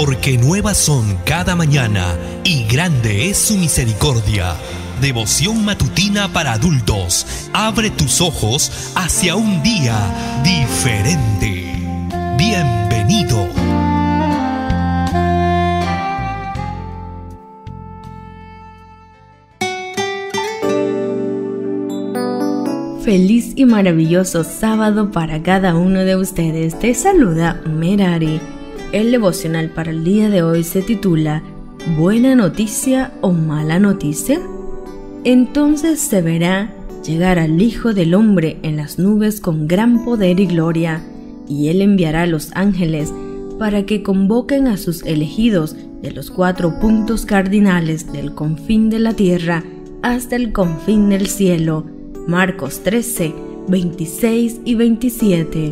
porque nuevas son cada mañana y grande es su misericordia. Devoción matutina para adultos. Abre tus ojos hacia un día diferente. Bienvenido. Feliz y maravilloso sábado para cada uno de ustedes. Te saluda Merari. El devocional para el día de hoy se titula ¿Buena noticia o mala noticia? Entonces se verá llegar al Hijo del Hombre en las nubes con gran poder y gloria, y Él enviará a los ángeles para que convoquen a sus elegidos de los 4 puntos cardinales del confín de la tierra hasta el confín del cielo. Marcos 13, 26 y 27.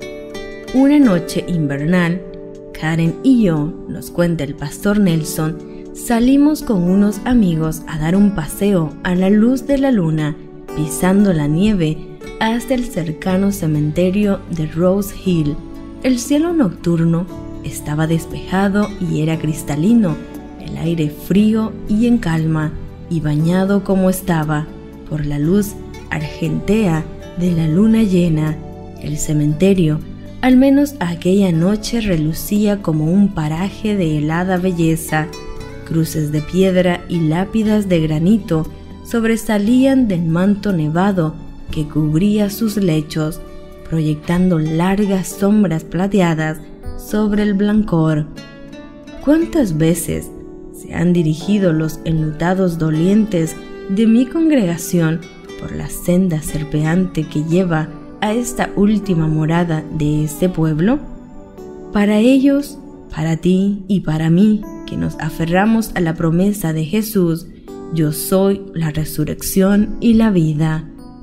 Una noche invernal, Karen y yo, nos cuenta el pastor Nelson, salimos con unos amigos a dar un paseo a la luz de la luna, pisando la nieve hasta el cercano cementerio de Rose Hill. El cielo nocturno estaba despejado y era cristalino, el aire frío y en calma, y bañado como estaba por la luz argentea de la luna llena. El cementerio, al menos aquella noche, relucía como un paraje de helada belleza. Cruces de piedra y lápidas de granito sobresalían del manto nevado que cubría sus lechos, proyectando largas sombras plateadas sobre el blancor. ¿Cuántas veces se han dirigido los enlutados dolientes de mi congregación por la senda serpeante que lleva a esta última morada de este pueblo? Para ellos, para ti y para mí, que nos aferramos a la promesa de Jesús, yo soy la resurrección y la vida.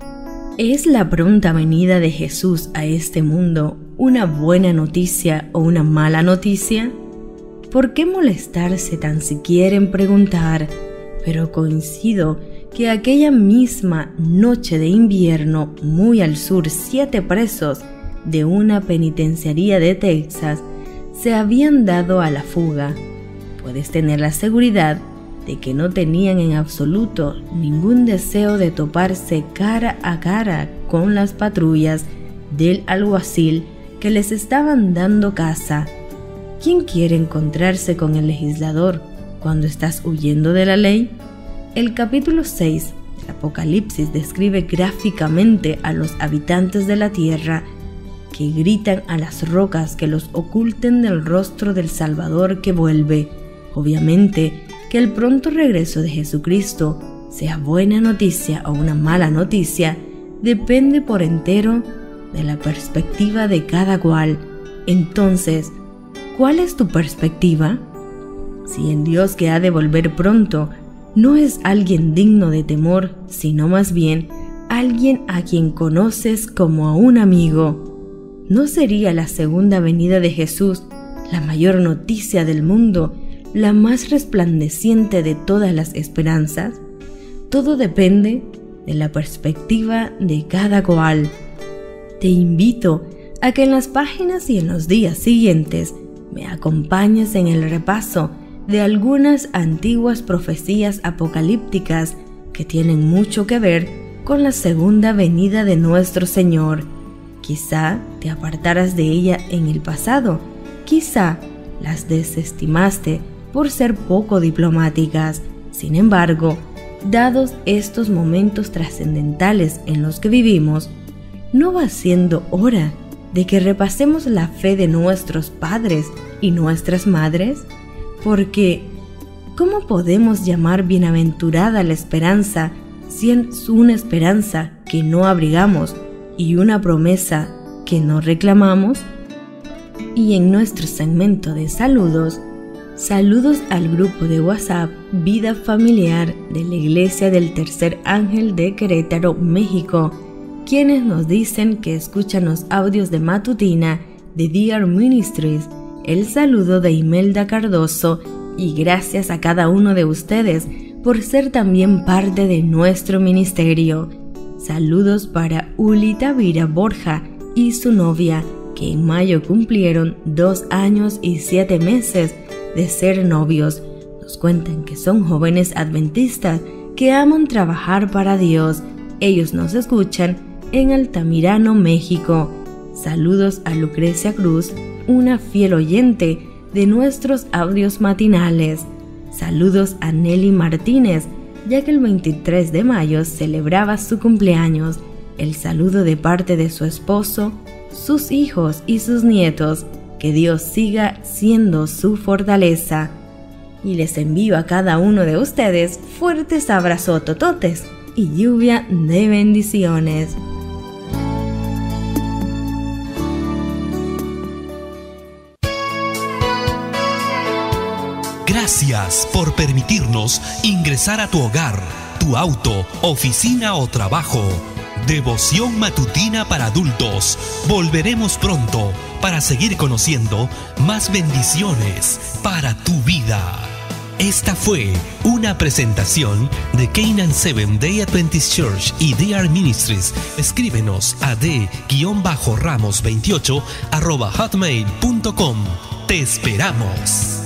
¿Es la pronta venida de Jesús a este mundo una buena noticia o una mala noticia? ¿Por qué molestarse tan siquiera en preguntar? Pero coincido que aquella misma noche de invierno, muy al sur, 7 presos de una penitenciaría de Texas se habían dado a la fuga. Puedes tener la seguridad de que no tenían en absoluto ningún deseo de toparse cara a cara con las patrullas del alguacil que les estaban dando caza. ¿Quién quiere encontrarse con el legislador cuando estás huyendo de la ley? El capítulo 6 del Apocalipsis describe gráficamente a los habitantes de la tierra que gritan a las rocas que los oculten del rostro del Salvador que vuelve. Obviamente que el pronto regreso de Jesucristo, sea buena noticia o una mala noticia, depende por entero de la perspectiva de cada cual. Entonces, ¿cuál es tu perspectiva? Si el Dios que ha de volver pronto no es alguien digno de temor, sino más bien alguien a quien conoces como a un amigo, ¿no sería la segunda venida de Jesús la mayor noticia del mundo, la más resplandeciente de todas las esperanzas? Todo depende de la perspectiva de cada cual. Te invito a que en las páginas y en los días siguientes me acompañes en el repaso de algunas antiguas profecías apocalípticas que tienen mucho que ver con la segunda venida de nuestro Señor. Quizá te apartaras de ella en el pasado, quizá las desestimaste por ser poco diplomáticas. Sin embargo, dados estos momentos trascendentales en los que vivimos, ¿no va siendo hora de que repasemos la fe de nuestros padres y nuestras madres? Porque, ¿cómo podemos llamar bienaventurada la esperanza si es una esperanza que no abrigamos y una promesa que no reclamamos? Y en nuestro segmento de saludos al grupo de WhatsApp Vida Familiar de la Iglesia del Tercer Ángel de Querétaro, México, quienes nos dicen que escuchan los audios de Matutina de DR Ministries. El saludo de Imelda Cardoso, y gracias a cada uno de ustedes por ser también parte de nuestro ministerio. Saludos para Uli Tavira Borja y su novia, que en mayo cumplieron 2 años y 7 meses de ser novios. Nos cuentan que son jóvenes adventistas que aman trabajar para Dios. Ellos nos escuchan en Altamirano, México. Saludos a Lucrecia Cruz, una fiel oyente de nuestros audios matinales. Saludos a Nelly Martínez, ya que el 23 de mayo celebraba su cumpleaños. El saludo de parte de su esposo, sus hijos y sus nietos. Que Dios siga siendo su fortaleza. Y les envío a cada uno de ustedes fuertes abrazotototes y lluvia de bendiciones. Gracias por permitirnos ingresar a tu hogar, tu auto, oficina o trabajo. Devoción matutina para adultos. Volveremos pronto para seguir conociendo más bendiciones para tu vida. Esta fue una presentación de Canaan Seventh Day Adventist Church y DR Ministries. Escríbenos a d-ramos28@hotmail.com. Te esperamos.